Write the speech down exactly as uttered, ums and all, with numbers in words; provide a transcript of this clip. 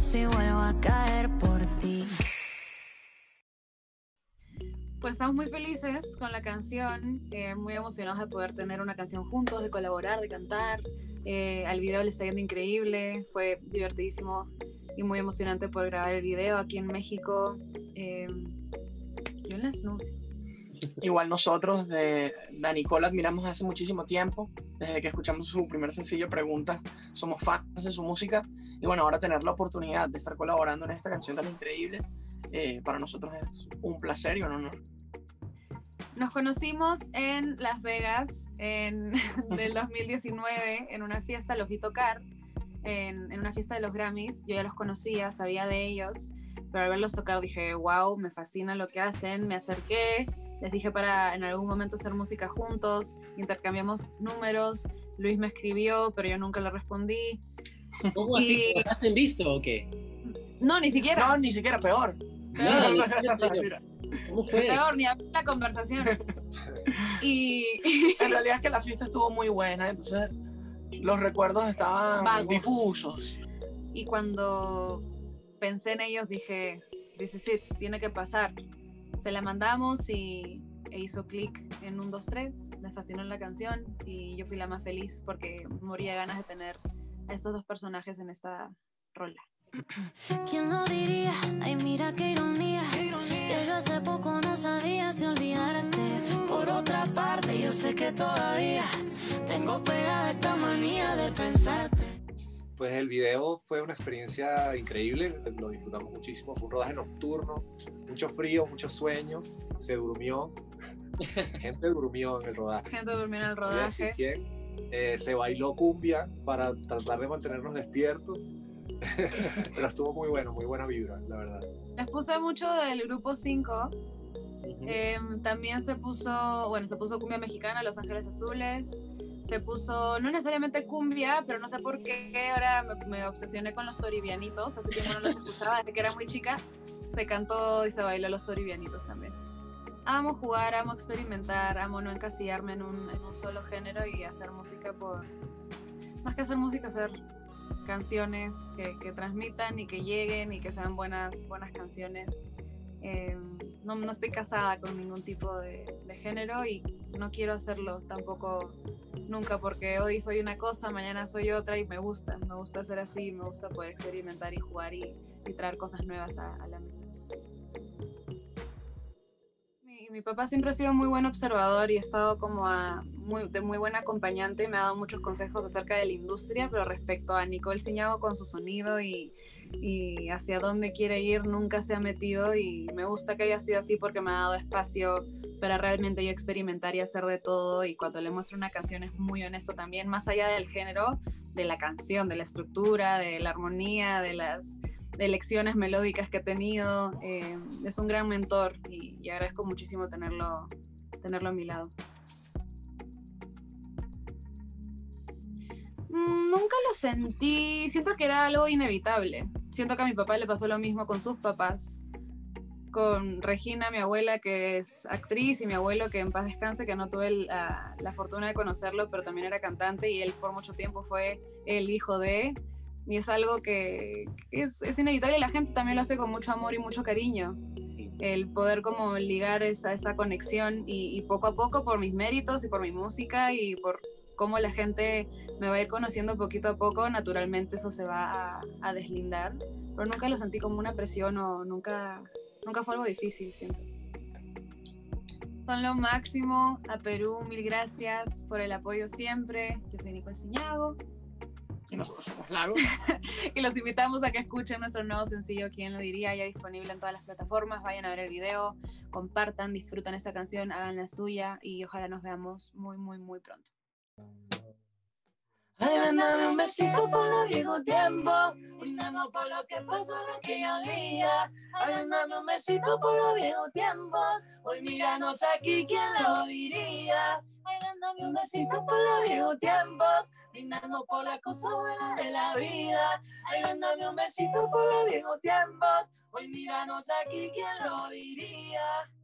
si vuelvo a caer por ti. Pues estamos muy felices con la canción, eh, muy emocionados de poder tener una canción juntos, de colaborar, de cantar. Eh, al video le está yendo increíble, fue divertidísimo y muy emocionante poder grabar el video aquí en México. Eh, yo en las nubes. Igual nosotros de Danicol admiramos hace muchísimo tiempo, desde que escuchamos su primer sencillo Pregunta, somos fans de su música y bueno, ahora tener la oportunidad de estar colaborando en esta canción tan increíble, eh, para nosotros es un placer y un honor. Nos conocimos en Las Vegas en del dos mil diecinueve en una fiesta, los vi tocar en, en una fiesta de los Grammys. Yo ya los conocía, sabía de ellos, pero al verlos tocar dije, wow, me fascina lo que hacen. Me acerqué, les dije para en algún momento hacer música juntos, intercambiamos números, Luis me escribió, pero yo nunca le respondí. ¿Cómo así? Y... ¿Dejaste en visto o qué? No, ni siquiera. No, ni siquiera, peor. Peor, no, ¿Cómo fue? Peor, ni abrí la conversación. Y en realidad es que la fiesta estuvo muy buena, entonces los recuerdos estaban vagos, difusos. Y cuando pensé en ellos dije, this is it, tiene que pasar. Se la mandamos y e hizo clic en un, dos, tres, me fascinó la canción y yo fui la más feliz porque moría de ganas de tener a estos dos personajes en esta rola. ¿Quién lo diría? Ay, mira qué ironía, qué ironía. Que yo hace poco no sabía si olvidarte. Por otra parte, yo sé que todavía tengo pegada esta manía de pensarte. Pues el video fue una experiencia increíble, lo disfrutamos muchísimo, fue un rodaje nocturno, mucho frío, mucho sueño, se durmió, gente durmió en el rodaje. Gente durmió en el No voy a decir rodaje. quién. Eh, se bailó cumbia para tratar de mantenernos despiertos, pero estuvo muy bueno, muy buena vibra, la verdad. Les puse mucho del grupo cinco. Uh-huh. Eh, también se puso, bueno, se puso cumbia mexicana, Los Ángeles Azules. Se puso, no necesariamente cumbia, pero no sé por qué ahora me, me obsesioné con los toribianitos. Hace tiempo no los escuchaba, desde que era muy chica. Se cantó y se bailó los toribianitos también. Amo jugar, amo experimentar, amo no encasillarme en un, en un solo género y hacer música por... Más que hacer música, hacer canciones que, que transmitan y que lleguen y que sean buenas, buenas canciones. Eh, no, no estoy casada con ningún tipo de, de género y no quiero hacerlo tampoco nunca, porque hoy soy una cosa, mañana soy otra y me gusta, me gusta ser así, me gusta poder experimentar y jugar y, y traer cosas nuevas a, a la mesa. Mi, mi papá siempre ha sido muy buen observador y ha estado como a muy, de muy buen acompañante y me ha dado muchos consejos acerca de la industria, pero respecto a Nicole Ciñago con su sonido y y hacia dónde quiere ir nunca se ha metido y me gusta que haya sido así porque me ha dado espacio para realmente yo experimentar y hacer de todo y cuando le muestro una canción es muy honesto también, más allá del género, de la canción, de la estructura, de la armonía, de las elecciones melódicas que he tenido. Eh, es un gran mentor y, y agradezco muchísimo tenerlo, tenerlo a mi lado. Nunca lo sentí, siento que era algo inevitable. Siento que a mi papá le pasó lo mismo con sus papás, con Regina, mi abuela, que es actriz, y mi abuelo, que en paz descanse, que no tuve la, la fortuna de conocerlo, pero también era cantante, y él por mucho tiempo fue el hijo de, y es algo que es, es inevitable, y la gente también lo hace con mucho amor y mucho cariño. El poder como ligar esa, esa conexión, y, y poco a poco, por mis méritos y por mi música, y por cómo la gente me va a ir conociendo poquito a poco, naturalmente eso se va a, a deslindar, pero nunca lo sentí como una presión o nunca, nunca fue algo difícil, siento. Son lo máximo, a Perú, mil gracias por el apoyo siempre. Yo soy Nicole Ciñago. Y nosotros somos Lago. Y los invitamos a que escuchen nuestro nuevo sencillo, ¿Quién lo diría? Ya disponible en todas las plataformas. Vayan a ver el video, compartan, disfrutan esa canción, hagan la suya y ojalá nos veamos muy, muy, muy pronto. Ay, ven, dame un besito por los viejos tiempos, brindemos por lo que pasó en aquellos días. Ay, ven, dame un besito por los viejos tiempos, hoy míranos aquí, ¿quién lo diría? Ay, ven, dame un besito por los viejos tiempos, brindemos por las cosas buenas de la vida. Ay, ven, dame un besito por los viejos tiempos, hoy míranos aquí, ¿quién lo diría?